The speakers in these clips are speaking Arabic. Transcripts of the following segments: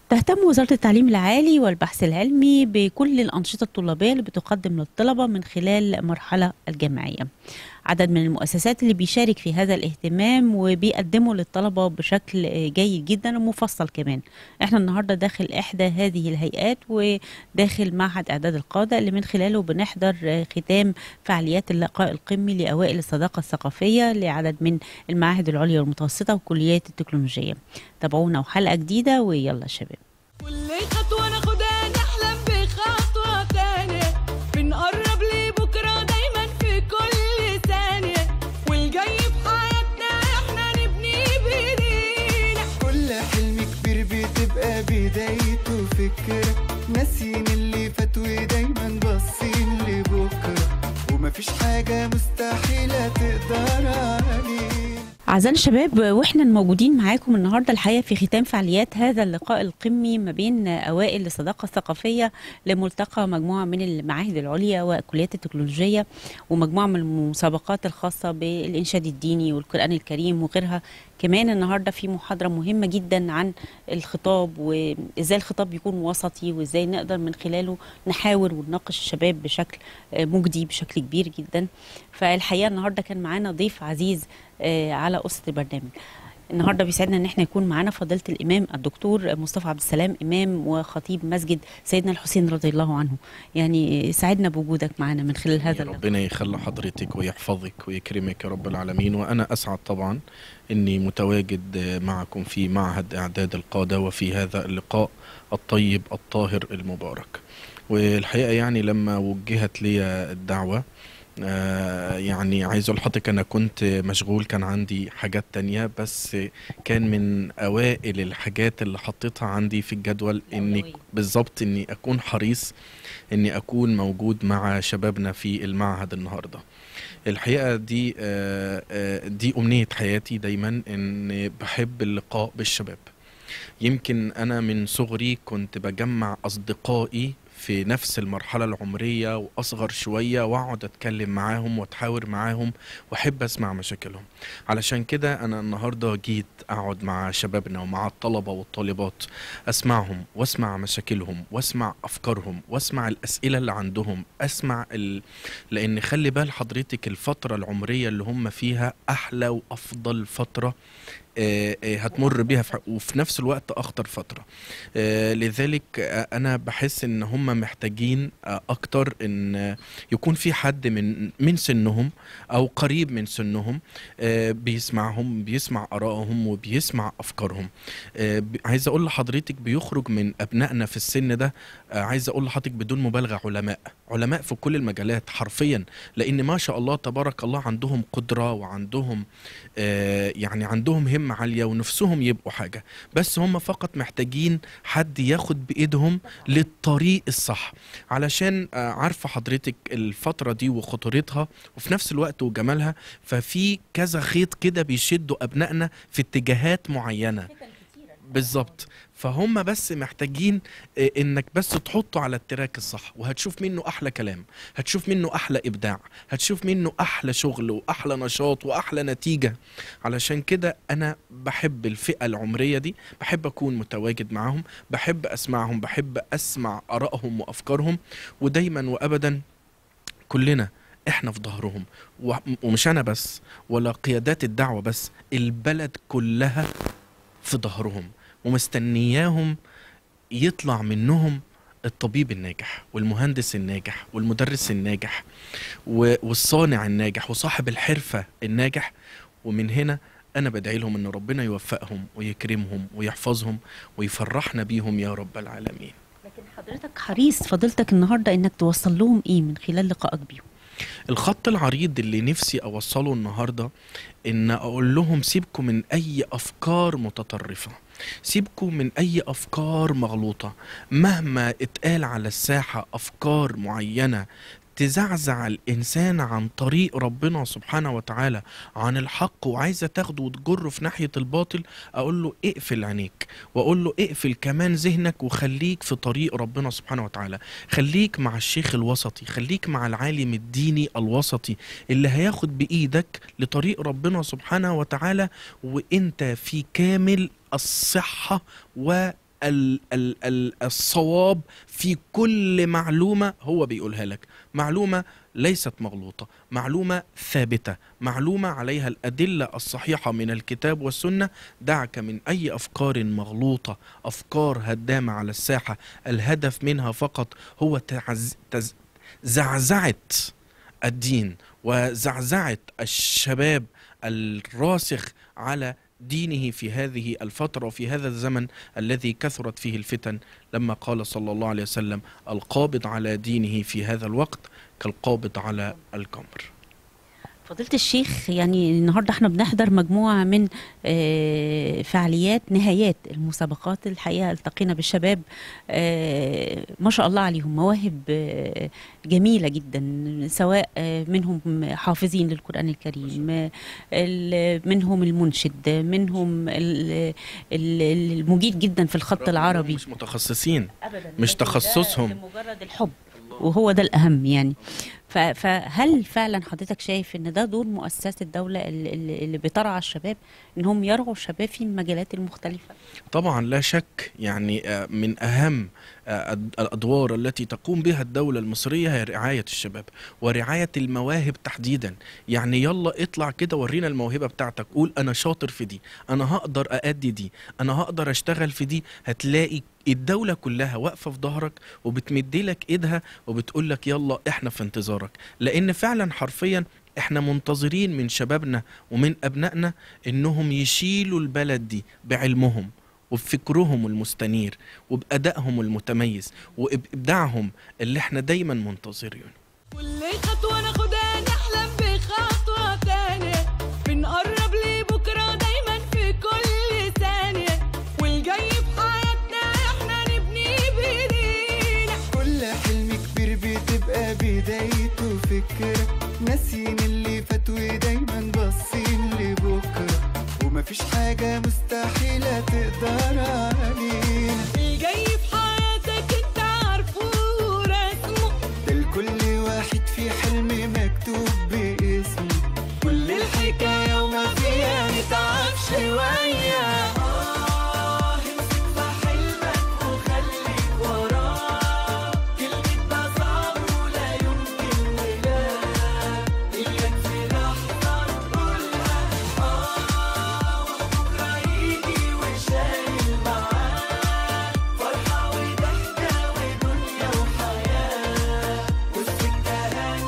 تهتم وزارة التعليم العالي والبحث العلمي بكل الأنشطة الطلابية اللي بتقدم للطلبة من خلال المرحلة الجامعية. عدد من المؤسسات اللي بيشارك في هذا الاهتمام وبيقدموا للطلبة بشكل جيد جدا ومفصل كمان. احنا النهاردة داخل إحدى هذه الهيئات وداخل معهد إعداد القادة اللي من خلاله بنحضر ختام فعاليات اللقاء القمي لأوائل الصداقة الثقافية لعدد من المعاهد العليا والمتوسطة وكليات التكنولوجية. تابعونا وحلقة جديدة ويلا شباب. كل خطوة ناخدها نحلم بخطوة تانية، بنقرب لبكرة دايما في كل ثانية، والجاي في حياتنا احنا نبني بايدينا. كل حلم كبير بتبقى بدايته فكرة، ناسيين اللي فات ودايما باصين لبكرة، ومفيش حاجة مستحيلة تقدر عليه. أعزائي الشباب، وإحنا موجودين معاكم النهاردة الحقيقة في ختام فعاليات هذا اللقاء القمي ما بين أوائل الصداقة الثقافية لملتقى مجموعة من المعاهد العليا وكليات التكنولوجية ومجموعة من المسابقات الخاصة بالإنشاد الديني والقرآن الكريم وغيرها. كمان النهاردة في محاضرة مهمة جدا عن الخطاب وإزاي الخطاب يكون وسطي وإزاي نقدر من خلاله نحاور ونناقش الشباب بشكل مجدي بشكل كبير جدا. فالحقيقة النهاردة كان معانا ضيف عزيز على أسرة البرنامج. النهارده بيسعدنا ان احنا يكون معانا فضيله الامام الدكتور مصطفى عبد السلام، امام وخطيب مسجد سيدنا الحسين رضي الله عنه. يعني سعدنا بوجودك معانا من خلال هذا اللقاء. ربنا يخلي حضرتك ويحفظك ويكرمك يا رب العالمين. وانا اسعد طبعا اني متواجد معكم في معهد اعداد القاده وفي هذا اللقاء الطيب الطاهر المبارك. والحقيقه يعني لما وجهت لي الدعوه يعني عايز اقول لحضرتك انا كنت مشغول، كان عندي حاجات تانية، بس كان من اوائل الحاجات اللي حطيتها عندي في الجدول اني بالظبط اني اكون حريص اني اكون موجود مع شبابنا في المعهد النهارده. الحقيقه دي امنيه حياتي دايما، ان بحب اللقاء بالشباب. يمكن انا من صغري كنت بجمع اصدقائي في نفس المرحلة العمرية وأصغر شوية وأقعد أتكلم معاهم وأتحاور معاهم وأحب أسمع مشاكلهم. علشان كده أنا النهاردة جيت أقعد مع شبابنا ومع الطلبة والطالبات، أسمعهم وأسمع مشاكلهم وأسمع أفكارهم وأسمع الأسئلة اللي عندهم، لأن خلي بال حضرتك الفترة العمرية اللي هم فيها أحلى وأفضل فترة هتمر بيها وفي نفس الوقت أخطر فترة. لذلك أنا بحس إن هم محتاجين أكتر إن يكون في حد من سنهم أو قريب من سنهم بيسمعهم، بيسمع آرائهم وبيسمع أفكارهم. عايز أقول لحضرتك بيخرج من أبنائنا في السن ده، عايز أقول لحضرتك بدون مبالغة علماء في كل المجالات حرفيا، لأن ما شاء الله تبارك الله عندهم قدرة وعندهم يعني عندهم همة عالية ونفسهم يبقوا حاجة، بس هم فقط محتاجين حد ياخد بإيدهم للطريق الصح. علشان عارفة حضرتك الفترة دي وخطورتها وفي نفس الوقت وجمالها، ففي كذا خيط كده بيشدوا أبنائنا في اتجاهات معينة بالظبط. فهم بس محتاجين انك بس تحطه على التراك الصح، وهتشوف منه احلى كلام، هتشوف منه احلى ابداع، هتشوف منه احلى شغل واحلى نشاط واحلى نتيجة. علشان كده انا بحب الفئة العمرية دي، بحب اكون متواجد معهم، بحب اسمعهم، بحب اسمع ارائهم وافكارهم، ودايما وابدا كلنا احنا في ظهرهم. ومش انا بس ولا قيادات الدعوة بس، البلد كلها في ظهرهم ومستنياهم يطلع منهم الطبيب الناجح والمهندس الناجح والمدرس الناجح والصانع الناجح وصاحب الحرفة الناجح. ومن هنا أنا بدعي لهم أن ربنا يوفقهم ويكرمهم ويحفظهم ويفرحنا بيهم يا رب العالمين. لكن حضرتك حريص فضيلتك النهاردة إنك توصل لهم إيه من خلال لقائك بيهم؟ الخط العريض اللي نفسي أوصله النهاردة إن أقول لهم سيبكم من أي أفكار متطرفة، سيبكم من أي أفكار مغلوطة. مهما اتقال على الساحة أفكار معينة تزعزع الإنسان عن طريق ربنا سبحانه وتعالى، عن الحق، وعايزة تاخده وتجره في ناحية الباطل، أقول له اقفل عينيك، وأقول له اقفل كمان ذهنك وخليك في طريق ربنا سبحانه وتعالى. خليك مع الشيخ الوسطي، خليك مع العالم الديني الوسطي اللي هياخد بإيدك لطريق ربنا سبحانه وتعالى، وإنت في كامل الصحة و الصواب في كل معلومة هو بيقولها لك، معلومة ليست مغلوطة، معلومة ثابتة، معلومة عليها الأدلة الصحيحة من الكتاب والسنة. دعك من أي أفكار مغلوطة، أفكار هدامة على الساحة الهدف منها فقط هو زعزعة الدين وزعزعة الشباب الراسخ على دينه في هذه الفترة وفي هذا الزمن الذي كثرت فيه الفتن، لما قال صلى الله عليه وسلم: القابض على دينه في هذا الوقت كالقابض على الجمر. فضيلة الشيخ، يعني النهارده احنا بنحضر مجموعة من فعاليات نهايات المسابقات. الحقيقة التقينا بالشباب ما شاء الله عليهم، مواهب جميلة جدا، سواء منهم حافظين للقرآن الكريم، منهم المنشد، منهم المجيد جدا في الخط العربي. مش متخصصين أبدا، مش تخصصهم، لمجرد الحب، وهو ده الأهم يعني. فهل فعلا حضرتك شايف ان ده دور مؤسسات الدولة اللي بترعى الشباب، انهم يرعوا الشباب في المجالات المختلفة؟ طبعا لا شك، يعني من أهم الأدوار التي تقوم بها الدولة المصرية هي رعاية الشباب ورعاية المواهب تحديدا. يعني يلا اطلع كده ورينا الموهبة بتاعتك، قول أنا شاطر في دي، أنا هقدر أأدي دي، أنا هقدر أشتغل في دي. هتلاقي الدولة كلها واقفة في ظهرك وبتمدلك إيدها وبتقولك يلا إحنا في انتظارك. لأن فعلا حرفيا احنا منتظرين من شبابنا ومن أبنائنا إنهم يشيلوا البلد دي بعلمهم وبفكرهم المستنير وبأدائهم المتميز وبإبداعهم اللي احنا دايما منتظرينه. كل خطوة ناخدها نحلم بخطوة تانية، بنقرب لبكرة دايما في كل ثانية، والجاي في حياتنا احنا نبني بايدينا. كل حلم كبير بتبقى بدايته فكرة، ناسيين اللي فات ودايما باصين لبكرة، ومفيش حاجة مستحيلة تقدر علينا. الجاي في حياتك انت عارفه ورسمه، ده لكل واحد في حلم مكتوب باسمه، كل الحكاية وما فيها نتعب شوية. امسك في حلمك وخليك وراه، كلمة ده صعب ولا يمكن ولا إياك في لحظة نقولها وبكرة يجي وشايل معاه فرحة وضحكة ودنيا وحياة، والسكة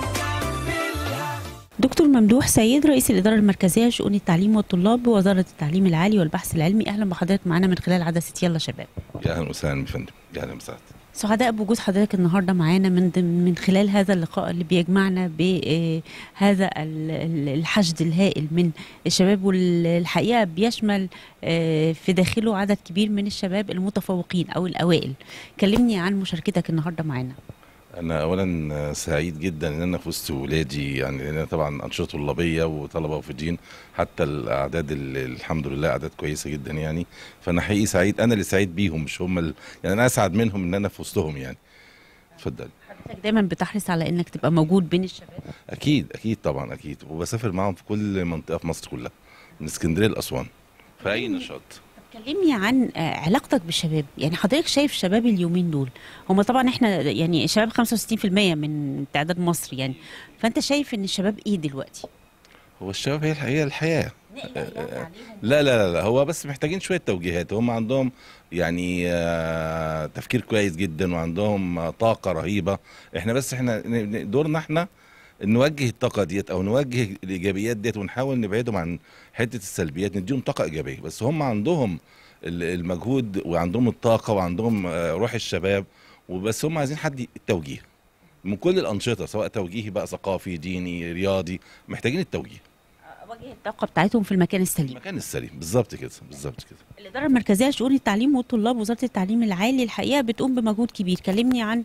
هنكملها. دكتور ممدوح سيد، رئيس الإدارة المركزية لشؤون التعليم والطلاب بوزارة التعليم العالي والبحث العلمي، أهلا بحضرتك معنا من خلال عدسة يلا شباب. يا اهلا وسهلا يا فندم، يا اهلا وسهلا. سعداء بوجود حضرتك النهارده معانا من خلال هذا اللقاء اللي بيجمعنا بهذا الحشد الهائل من الشباب، والحقيقه بيشمل في داخله عدد كبير من الشباب المتفوقين او الاوائل. كلمني عن مشاركتك النهارده معانا. انا اولا سعيد جدا ان انا في وسط ولادي، يعني لان أنا طبعا انشطه طلابيه وطلبه وفدين، حتى الاعداد الحمد لله اعداد كويسه جدا يعني. فانا حقيقي سعيد، انا اللي سعيد بيهم مش هم يعني انا اسعد منهم ان انا في وسطهم يعني. اتفضل. حضرتك دايما بتحرص على انك تبقى موجود بين الشباب. اكيد اكيد طبعا اكيد، وبسافر معاهم في كل منطقه في مصر كلها، من اسكندريه لاسوان في اي نشاط. كلمني عن علاقتك بالشباب، يعني حضرتك شايف شباب اليومين دول، هم طبعا احنا يعني الشباب 65% من تعداد مصر يعني، فانت شايف ان الشباب ايه دلوقتي؟ هو الشباب هي الحياه. لا لا لا لا، هو بس محتاجين شويه توجيهات. هم عندهم يعني تفكير كويس جدا وعندهم طاقه رهيبه. احنا دورنا احنا نوجه الطاقه ديت او نوجه الايجابيات ديت ونحاول نبعدهم عن حته السلبيات، نديهم طاقه ايجابيه. بس هم عندهم المجهود وعندهم الطاقه وعندهم روح الشباب، وبس هم عايزين حد التوجيه من كل الانشطه، سواء توجيهي بقى ثقافي ديني رياضي، محتاجين التوجيه، وجه الطاقه بتاعتهم في المكان السليم. المكان السليم بالظبط كده، بالظبط كده. الاداره المركزيه لشؤون التعليم والطلاب وزاره التعليم العالي الحقيقه بتقوم بمجهود كبير. كلمني عن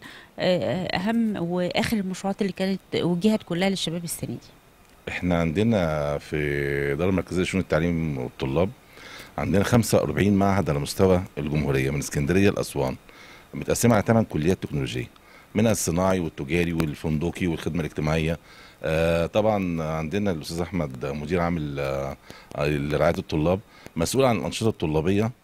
اهم واخر المشروعات اللي كانت وجهت كلها للشباب السنه دي. احنا عندنا في الاداره المركزيه لشؤون التعليم والطلاب عندنا 45 معهد على مستوى الجمهوريه من اسكندريه لاسوان، متقسمه على 8 كليات تكنولوجيه، منها الصناعي والتجاري والفندقي والخدمه الاجتماعيه. طبعا عندنا الاستاذ احمد مدير عام لرعايه الطلاب مسؤول عن الانشطه الطلابيه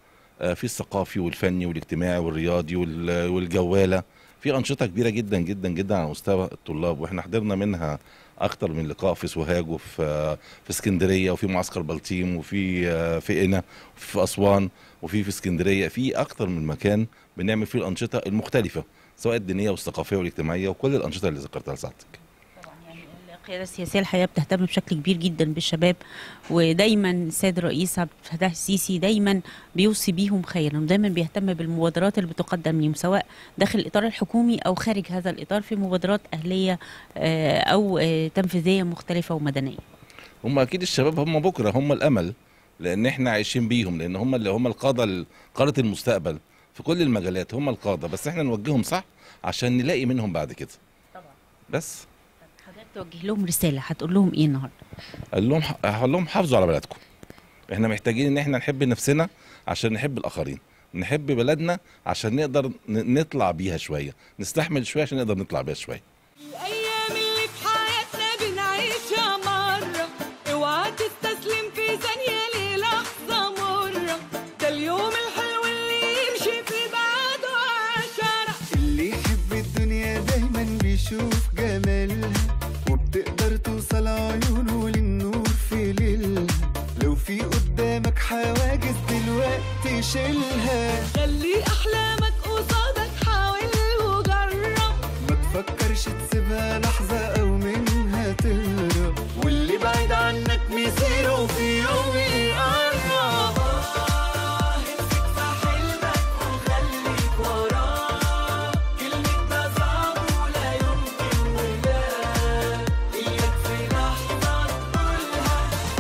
في الثقافي والفني والاجتماعي والرياضي والجواله. في انشطه كبيره جدا جدا جدا على مستوى الطلاب، واحنا حضرنا منها اكتر من لقاء في سوهاج في اسكندريه، وفي معسكر بلطيم، في قنا، وفي اسوان، وفي اسكندريه. في اكتر من مكان بنعمل فيه الانشطه المختلفه، سواء الدينيه والثقافيه والاجتماعيه وكل الانشطه اللي ذكرتها لسعادتك. طبعا يعني القيادة السياسية الحقيقة بتهتم بشكل كبير جدا بالشباب، ودايما السيد الرئيس عبد الفتاح السيسي دايما بيوصي بيهم خيرا، ودايما بيهتم بالمبادرات اللي بتقدم لهم سواء داخل الإطار الحكومي أو خارج هذا الإطار في مبادرات أهلية أو تنفيذية مختلفة ومدنية. هم اكيد الشباب هم بكره، هم الامل، لان احنا عايشين بيهم، لان هم اللي هم القاده، قاده المستقبل في كل المجالات. هم القاده، بس احنا نوجههم صح عشان نلاقي منهم بعد كده. طبعا. بس حضرتك توجه لهم رسالة، هتقول لهم إيه النهارده؟ هقول لهم حافظوا على بلدكم. احنا محتاجين ان احنا نحب نفسنا عشان نحب الاخرين، نحب بلدنا عشان نقدر نطلع بيها شويه، نستحمل شويه عشان نقدر نطلع بيها شويه. الأيام اللي في حياتنا بنعيشها مرة، اوعى تستسلم في ثانية للحظة مرة، ده اليوم الحلو اللي يمشي في بعده عشرة. اللي يحب الدنيا دايما بيشوف جمالها، وبتقدر توصل عيونه للنور في ليلها. لو في قدامك حواجز دلوقتي شيلها، خلي أحلامك قصادك، حاول وجرب، ما تفكرش تسيبها لحظة أو منها تهرب، واللي بعيد عنك مصيره في يوم يقرب. امسك في حلمك وخليك وراه، كلمة ده صعب ولا يمكن ولا إياك في لحظة تقولها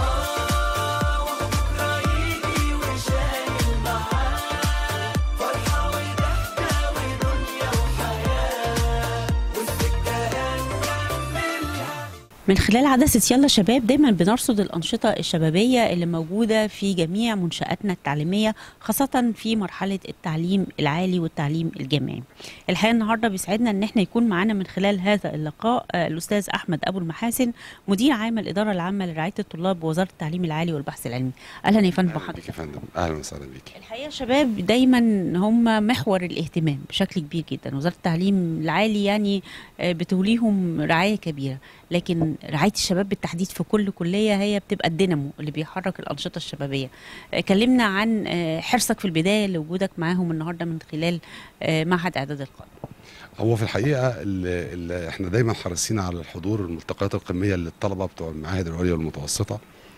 وبكرة يجي وشايل معاه فرحة وضحكة ودنيا وحياة، والسكة هنكملها. من خلال عدسة يلا شباب دايما بنرصد الأنشطة الشبابية اللي موجودة في جميع منشآتنا التعليمية، خاصة في مرحلة التعليم العالي والتعليم الجامعي. الحقيقة النهاردة بيسعدنا ان احنا يكون معانا من خلال هذا اللقاء الأستاذ أحمد أبو المحاسن، مدير عام الإدارة العامة لرعاية الطلاب بوزارة التعليم العالي والبحث العلمي. أهلا يا فندم بحضرتك. يا فندم اهلا وسهلا بيك. الحقيقة الشباب دايما هم محور الاهتمام بشكل كبير جدا، وزارة التعليم العالي يعني بتوليهم رعاية كبيرة، لكن رعاية الشباب بالتحديد في كل كلية هي بتبقى الدينامو اللي بيحرك الأنشطة الشبابية. كلمنا عن حرصك في البداية لوجودك معاهم النهاردة من خلال معهد إعداد القادة. هو في الحقيقه احنا دايما حريصين على الحضور الملتقيات القميه للطلبه بتوع المعاهد العليا والمتوسطه،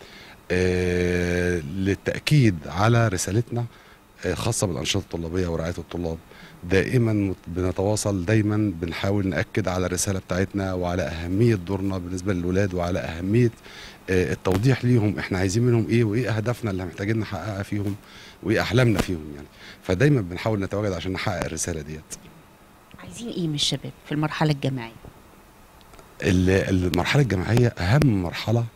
للتاكيد على رسالتنا خاصه بالانشطه الطلابيه ورعايه الطلاب. دائما بنتواصل، دايما بنحاول ناكد على الرساله بتاعتنا وعلى اهميه دورنا بالنسبه للولاد، وعلى اهميه التوضيح ليهم احنا عايزين منهم ايه، وايه اهدافنا اللي محتاجين نحققها فيهم، وايه احلامنا فيهم يعني. فدايما بنحاول نتواجد عشان نحقق الرساله ديت. عايزين ايه من الشباب في المرحلة الجامعية؟ المرحله الجامعيه اهم مرحله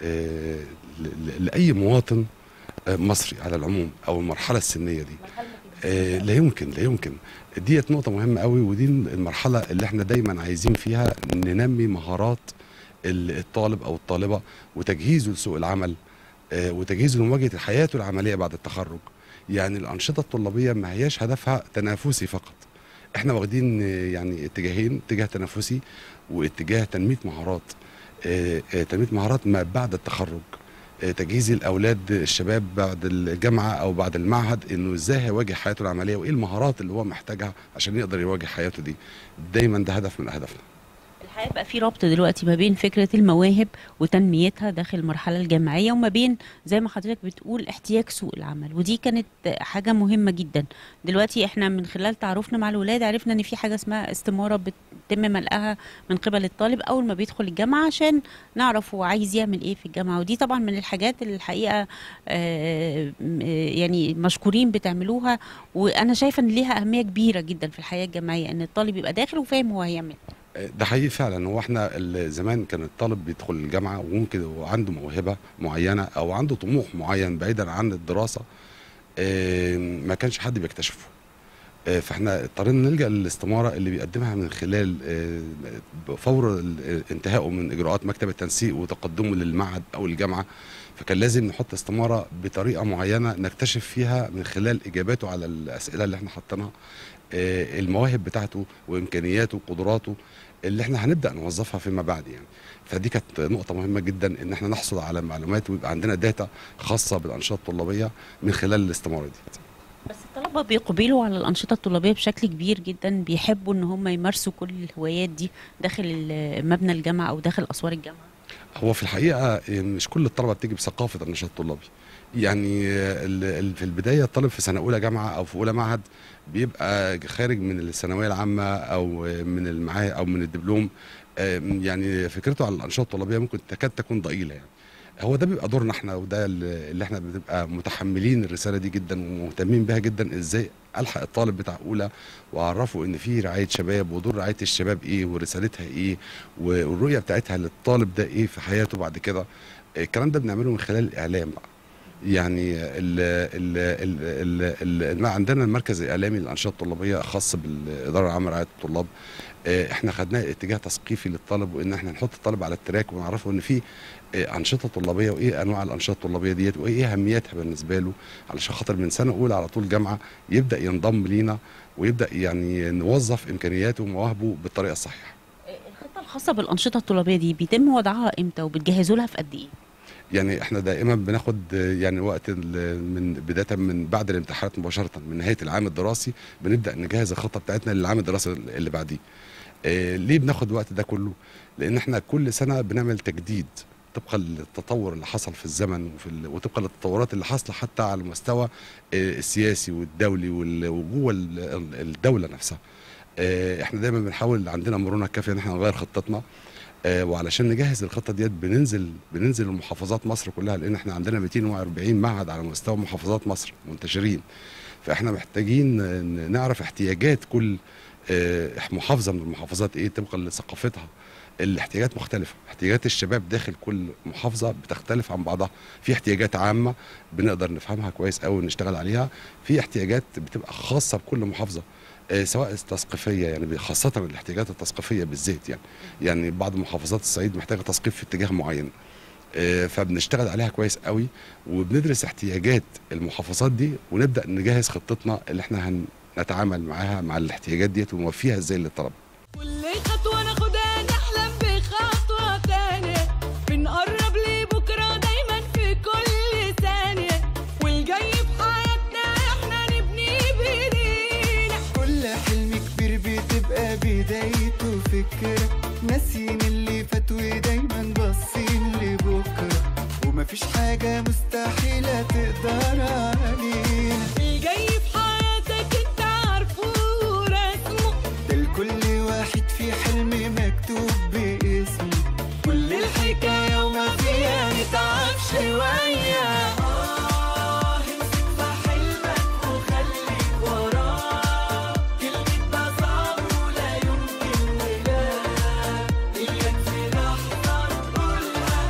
لاي مواطن مصري على العموم، او المرحله السنيه دي. لا يمكن ديت نقطه مهمه قوي، ودي المرحله اللي احنا دايما عايزين فيها ننمي مهارات الطالب او الطالبه، وتجهيزه لسوق العمل، وتجهيزه لمواجهه حياته العمليه بعد التخرج. يعني الانشطه الطلابيه ما هياش هدفها تنافسي فقط، احنا واخدين يعني اتجاهين، اتجاه تنافسي واتجاه تنميه مهارات. تنميه مهارات ما بعد التخرج، تجهيز الاولاد الشباب بعد الجامعه او بعد المعهد انه ازاي هيواجه حياته العمليه، وايه المهارات اللي هو محتاجها عشان يقدر يواجه حياته دي. دايما ده هدف من اهدافنا. الحقيقة بقى في ربط دلوقتي ما بين فكرة المواهب وتنميتها داخل المرحلة الجامعية، وما بين زي ما حضرتك بتقول احتياج سوق العمل، ودي كانت حاجة مهمة جدا. دلوقتي احنا من خلال تعرفنا مع الولاد عرفنا ان في حاجة اسمها استمارة بتتم ملئها من قبل الطالب اول ما بيدخل الجامعة عشان نعرف هو عايز يعمل ايه في الجامعة، ودي طبعا من الحاجات اللي الحقيقة يعني مشكورين بتعملوها، وانا شايفة ان ليها اهمية كبيرة جدا في الحياة الجامعية ان الطالب يبقى داخل وفاهم هو هيعمل. ده حقيقي فعلا. هو احنا زمان كان الطالب بيدخل الجامعه وممكن هو عنده موهبه معينه او عنده طموح معين بعيدا عن الدراسه، ما كانش حد بيكتشفه. فاحنا اضطرينا نلجأ للاستمارة اللي بيقدمها من خلال فور انتهائه من إجراءات مكتب التنسيق وتقدمه للمعهد أو الجامعة. فكان لازم نحط استمارة بطريقة معينة نكتشف فيها من خلال إجاباته على الأسئلة اللي احنا حطيناها المواهب بتاعته وإمكانياته وقدراته اللي احنا هنبدأ نوظفها فيما بعد يعني. فدي كانت نقطة مهمة جدا ان احنا نحصل على معلومات ويبقى عندنا داتا خاصة بالأنشطة الطلابية من خلال الاستمارة دي. بس الطلبة بيقبلوا على الأنشطة الطلابية بشكل كبير جدا، بيحبوا ان هم يمارسوا كل الهوايات دي داخل مبنى الجامعة او داخل أسوار الجامعة. هو في الحقيقة مش كل الطلبة بتيجي بثقافة النشاط الطلابي. يعني في البداية الطالب في سنة أولى جامعة أو في أولى معهد بيبقى خارج من الثانوية العامة أو من المعاهد أو من الدبلوم، يعني فكرته على الأنشطة الطلابية ممكن تكاد تكون ضئيلة يعني. هو ده بيبقى دورنا احنا، وده اللي احنا بنبقى متحملين الرسالة دي جدا ومهتمين بها جدا، ازاي ألحق الطالب بتاع أولى وأعرفه إن في رعاية شباب ودور رعاية الشباب إيه ورسالتها إيه والرؤية بتاعتها للطالب ده إيه في حياته بعد كده. الكلام ده بنعمله من خلال الإعلام بقى. يعني عندنا المركز الإعلامي للأنشطة الطلابية خاص بالإدارة العامة لرعاية الطلاب. احنا خدناه اتجاه تثقيفي للطالب، وان احنا نحط الطالب على التراك ونعرفه ان في انشطه طلابيه وايه انواع الانشطه الطلابيه ديت وايه اهميتها بالنسبه له، علشان خاطر من سنه اولى على طول جامعه يبدا ينضم لينا ويبدا يعني نوظف امكانياته ومواهبه بالطريقه الصحيحه. الخطة الخاصة بالأنشطة الطلابية دي بيتم وضعها امتى وبتجهزوا لها في قد ايه؟ يعني احنا دائما بناخد يعني وقت من بدايه من بعد الامتحانات مباشره من نهايه العام الدراسي بنبدا نجهز الخطه بتاعتنا للعام الدراسي اللي بعديه. ليه بناخد الوقت ده كله؟ لان احنا كل سنه بنعمل تجديد طبقا للتطور اللي حصل في الزمن وطبقا للتطورات اللي حاصله حتى على المستوى السياسي والدولي وجوه الدوله نفسها. احنا دايما بنحاول عندنا مرونه كافيه ان احنا نغير خطتنا، وعلشان نجهز الخطه ديت بننزل المحافظات مصر كلها، لان احنا عندنا 240 معهد على مستوى محافظات مصر منتشرين. فاحنا محتاجين نعرف احتياجات كل محافظه من المحافظات ايه طبقا لثقافتها. الاحتياجات مختلفه، احتياجات الشباب داخل كل محافظه بتختلف عن بعضها. في احتياجات عامه بنقدر نفهمها كويس قوي ونشتغل عليها، في احتياجات بتبقى خاصه بكل محافظه سواء تثقيفيه، يعني خاصه الاحتياجات التثقيفيه بالذات يعني بعض محافظات الصعيد محتاجه تثقيف في اتجاه معين، فبنشتغل عليها كويس قوي وبندرس احتياجات المحافظات دي ونبدا نجهز خطتنا اللي احنا هنتعامل معاها مع الاحتياجات ديت ونوفيها ازاي للطلبه. كل خطوة ناخدها نحلم بخطوة تانية، بنقرب لبكرة دايما في كل ثانية، والجاي في حياتنا احنا نبني بايدينا. كل حلم كبير بتبقى بدايته فكرة، ناسين اللي فات ودايما باصين لبكرة، ومفيش حاجة مستحيلة تقدر علينا. الجاي في حياتك انت عارفه ورسمه، ده لكل واحد في حلم مكتوب باسمه، كل الحكاية وما فيها نتعب شوية. امسك في حلمك وخليك وراه، كلمة ده صعب ولا يمكن ولا إياك في لحظة نقولها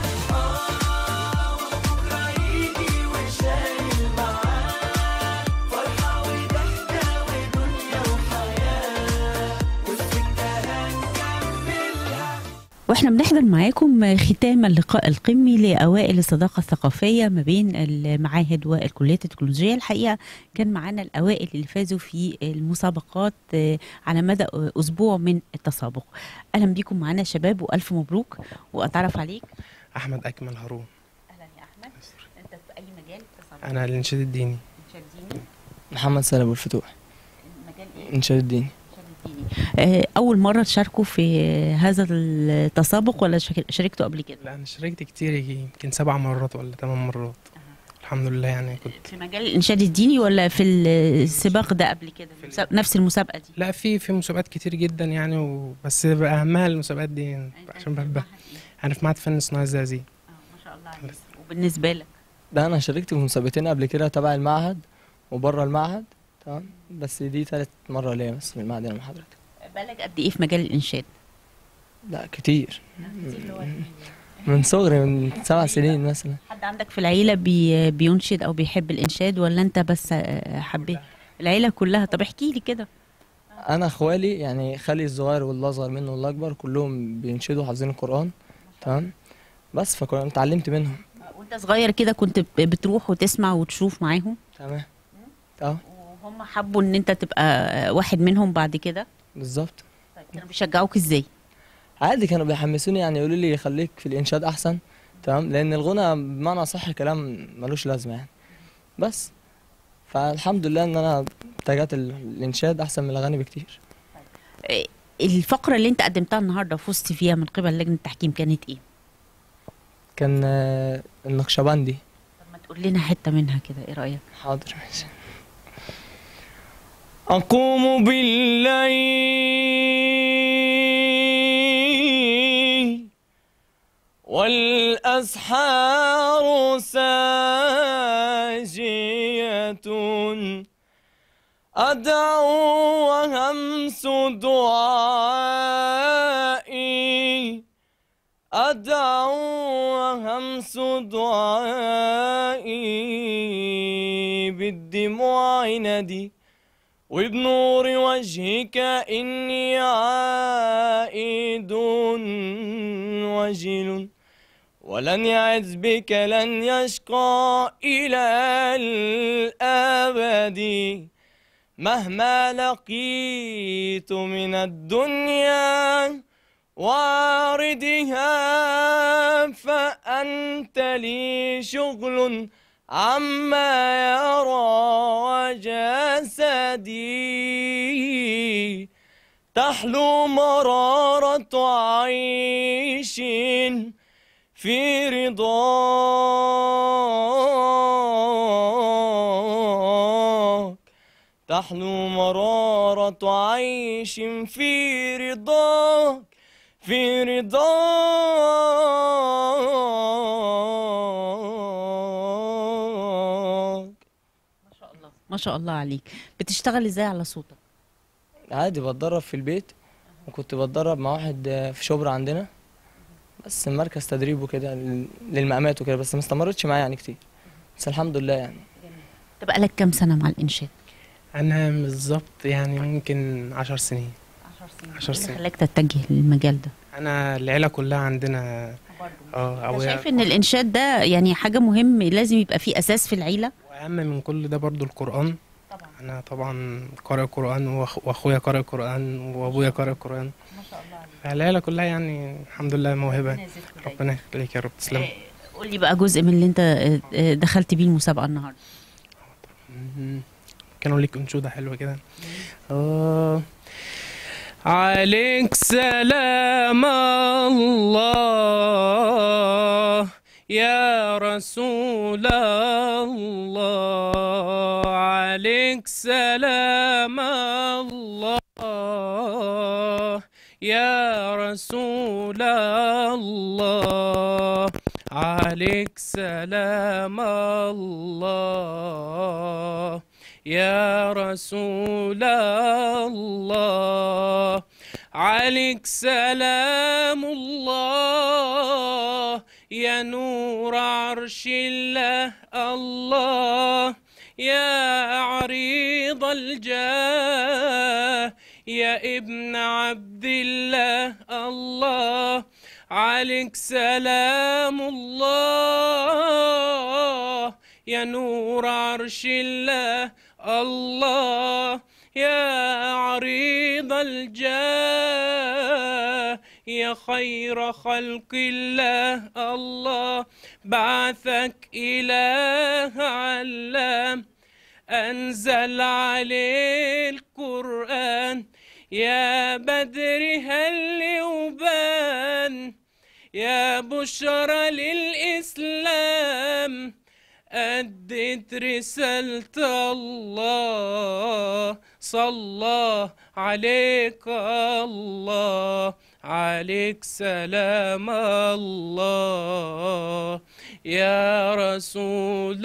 وبكرة يجي وشايل معاه فرحة وضحكة ودنيا وحياة، والسكة هنكملها. واحنا بنحضر معاكم ختام اللقاء القمي لأوائل الصداقة الثقافية ما بين المعاهد والكليات التكنولوجية. الحقيقة كان معانا الأوائل اللي فازوا في المسابقات على مدى أسبوع من التسابق. أهلا بيكم معانا شباب وألف مبروك. وأتعرف عليك. احمد اكمل هارون. أهلا يا أحمد، أنت في أي مجال التسابق؟ انا الانشاد الديني. إنشاد ديني. محمد سالم أبو الفتوح. مجال إيه؟ انشاد الديني. أول مرة تشاركوا في هذا التسابق ولا شاركتوا قبل كده؟ لا انا شاركت كتير، يمكن 7 مرات ولا 8 مرات. الحمد لله يعني كنت في مجال الإنشاد الديني ولا في السباق ده قبل كده؟ نفس المسابقة دي؟ لا في مسابقات كتير جدا يعني بس اهمها المسابقات دي يعني عشان بحبها. انا في معهد فن صناعي الزقازيق. ما شاء الله عليك. وبالنسبة لك؟ ده أنا شاركت في مسابقتين قبل كده تبع المعهد وبره المعهد، تمام، بس دي 3 مرة ليا بس من المعهد هنا مع حضرتك. بالك قد إيه في مجال الإنشاد؟ لا كتير، من صغري، من 7 سنين مثلا. حد عندك في العيلة بينشد أو بيحب الإنشاد ولا أنت بس حبيت؟ العيله كلها. طب احكي لي كده. انا اخوالي يعني خالي الصغير والاصغر منه والاكبر كلهم بينشدوا حافظين القران. تمام. بس فكنت اتعلمت منهم. وانت صغير كده كنت بتروح وتسمع وتشوف معاهم؟ تمام. اه وهم حبوا ان انت تبقى واحد منهم بعد كده؟ بالظبط. طيب كانوا بيشجعوك ازاي؟ عادي كانوا بيحمسوني، يعني يقولوا لي خليك في الانشاد احسن. تمام. لان الغنى بمعنى صح كلام ملوش لازمه يعني. بس فالحمد لله ان انا اتجهت الانشاد احسن من الاغاني بكتير. الفقره اللي انت قدمتها النهارده وفزت فيها من قبل لجنه التحكيم كانت ايه؟ كان النقشبندي. طب ما تقول لنا حته منها كده، ايه رايك؟ حاضر ماشي. أقوم بالليل والأسحار ساجية أدعو وهمس دعائي أدعو وهمس دعائي بالدموع ندي وبنور وجهك إني عائد وجل ولن يعز بك لن يشقى إلى الأبد مهما لقيت من الدنيا واردها فأنت لي شغل عما يرى جسدي تحلو مرارة عيش في رضاك تحلو مرارة عيش في رضاك في رضاك. ما شاء الله عليك. بتشتغل ازاي على صوتك؟ عادي بتدرب في البيت، وكنت بتدرب مع واحد في شبرا عندنا، بس مركز تدريب وكده للمقامات وكده، بس ما استمرتش معايا يعني كتير، بس الحمد لله يعني. انت بقالك كام سنه مع الانشاد؟ انا بالظبط يعني ممكن 10 سنين. 10 ايه اللي سنين. خلاك تتجه للمجال ده؟ انا العيله كلها عندنا انت ابويا. شايف ان الانشاد ده يعني حاجه مهم لازم يبقى فيه اساس في العيله؟ واهم من كل ده برضو القران. طبعا انا طبعا قارئ قران واخويا قارئ قران وابويا قارئ قران. ما شاء الله عليك. العيله كلها يعني الحمد لله موهبه. ربنا يخليك يا رب. تسلم. قول لي بقى جزء من اللي انت دخلت بيه المسابقه النهارده. كانوا ليك انشوده حلوه كده. عليك سلام الله يا رسول الله عليك سلام الله يا رسول الله عليك سلام الله يا رسول الله عليك سلام الله يا نور عرش الله الله يا عريض الجاه يا ابن عبد الله الله عليك سلام الله يا نور عرش الله الله يا عريض الجاه يا خير خلق الله الله بعثك إله علام أنزل عليه القرآن يا بدر هل وبان يا بشرى للإسلام أديت رسالة الله صلى عليك الله عليك سلام الله يا رسول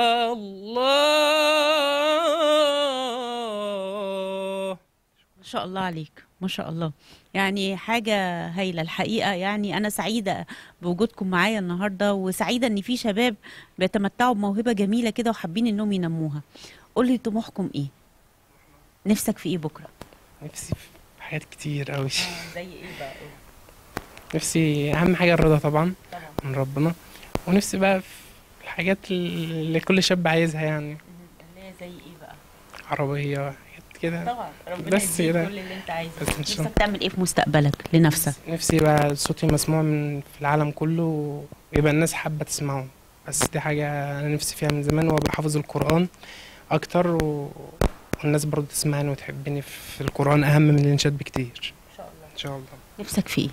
الله. ما شاء الله عليك. ما شاء الله. يعني حاجة هايلة الحقيقة. يعني أنا سعيدة بوجودكم معايا النهاردة، وسعيدة إن في شباب بيتمتعوا بموهبة جميلة كده وحابين إنهم ينموها. قولي طموحكم إيه؟ نفسك في ايه بكره؟ نفسي في حاجات كتير قوي. زي ايه بقى؟ نفسي اهم حاجه الرضا طبعا طبعا. من ربنا، ونفسي بقى في الحاجات اللي كل شاب عايزها يعني، اللي هي زي ايه بقى؟ عربيه حاجات كده. طبعا ربنا بس يديك كده. كل اللي انت عايزه. بس إن شاء الله. نفسك تعمل ايه في مستقبلك لنفسك؟ نفسي بقى صوتي مسموع في العالم كله، ويبقى الناس حابه تسمعه. بس دي حاجه انا نفسي فيها من زمان، وابقى حافظ القران اكتر والناس برضه تسمعني وتحبني في القران اهم من الانشاد بكتير ان شاء الله. ان شاء الله. نفسك في ايه؟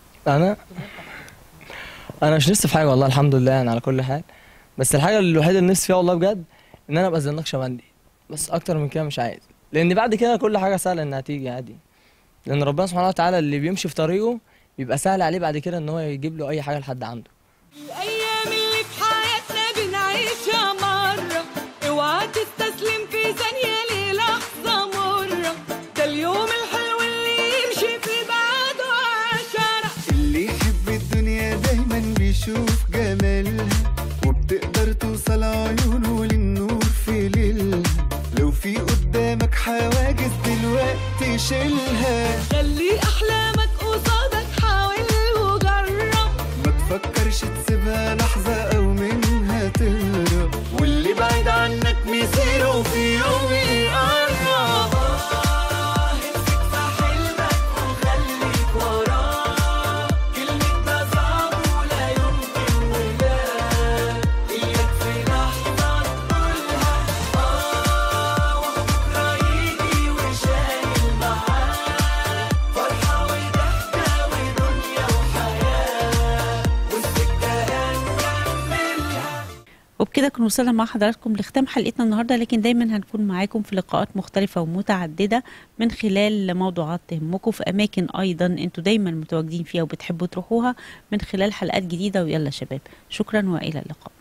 انا مش نفسي في حاجه والله، الحمد لله يعني على كل حال. بس الحاجه الوحيده اللي نفسي فيها والله بجد ان انا ابقى زي النقشبندي، بس اكتر من كده مش عايز، لان بعد كده كل حاجه سهله انها تيجي عادي، لان ربنا سبحانه وتعالى اللي بيمشي في طريقه بيبقى سهل عليه بعد كده ان هو يجيب له اي حاجه لحد عنده. الأيام اللي في حياتنا بنعيشها مرة، اوعى تستسلم في ثانية للحظة مرة، ده اليوم الحلو اللي يمشي في بعده عشرة. اللي يحب الدنيا دايما بيشوف جمالها، وبتقدر توصل عيونه للنور في ليلها. لو في قدامك حواجز دلوقتي شيلها، خلي أحلامك قصادك، حاول وجرب، ما تفكرش تسيبها لحظة أو منها تهرب، واللي بعيد عنك مصيره في يوم يقرب. امسك في حلمك وخليك وراه، كلمة ده صعب ولا يمكن ولا إياك في لحظة تقولها وبكرة يجي وشايل معاه فرحة وضحكة ودنيا وحياة، والسكة هنكملها. وبكده كنا وصلنا مع حضراتكم لختام حلقتنا النهارده، لكن دايما هنكون معاكم في لقاءات مختلفه ومتعدده من خلال موضوعات تهمكم في اماكن ايضا انتوا دايما متواجدين فيها وبتحبوا تروحوها، من خلال حلقات جديده. ويلا شباب، شكرا والى اللقاء.